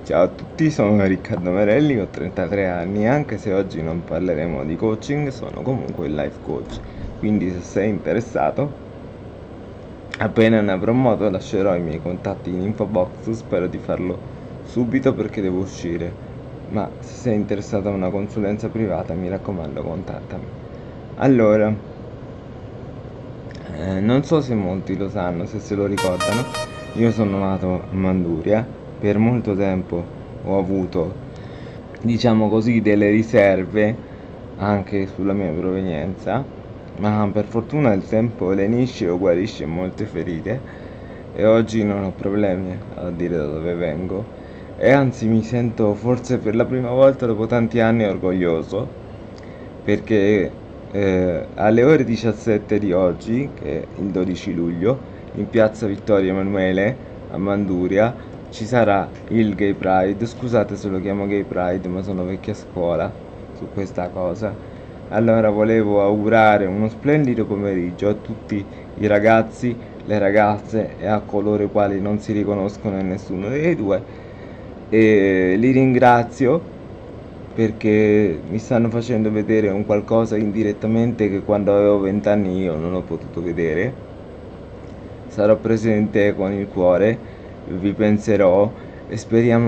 Ciao a tutti, sono Riccardo Merelli, ho 33 anni e anche se oggi non parleremo di coaching, sono comunque il life coach. Quindi se sei interessato, appena ne avrò modo lascerò i miei contatti in info box, spero di farlo subito perché devo uscire. Ma se sei interessato a una consulenza privata, mi raccomando, contattami. Allora, non so se molti lo sanno, se se lo ricordano, io sono nato a Manduria, per molto tempo ho avuto, diciamo così, delle riserve anche sulla mia provenienza, ma per fortuna il tempo lenisce o guarisce molte ferite e oggi non ho problemi a dire da dove vengo e anzi mi sento forse per la prima volta dopo tanti anni orgoglioso perché alle ore 17 di oggi, che è il 12 luglio, in piazza Vittorio Emanuele a Manduria ci sarà il Gay Pride. Scusate se lo chiamo Gay Pride, ma sono vecchia scuola su questa cosa. Allora volevo augurare uno splendido pomeriggio a tutti i ragazzi, le ragazze e a coloro i quali non si riconoscono in nessuno dei due e li ringrazio perché mi stanno facendo vedere un qualcosa indirettamente che quando avevo 20 anni io non ho potuto vedere. Sarò presente con il cuore, vi penserò e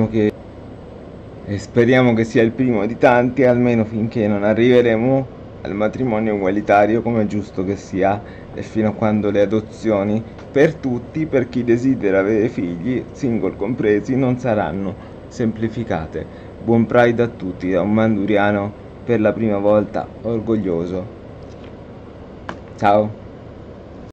speriamo che sia il primo di tanti, almeno finché non arriveremo al matrimonio egualitario come è giusto che sia e fino a quando le adozioni per tutti, per chi desidera avere figli, single compresi, non saranno semplificate. Buon Pride a tutti da un manduriano per la prima volta orgoglioso. Ciao!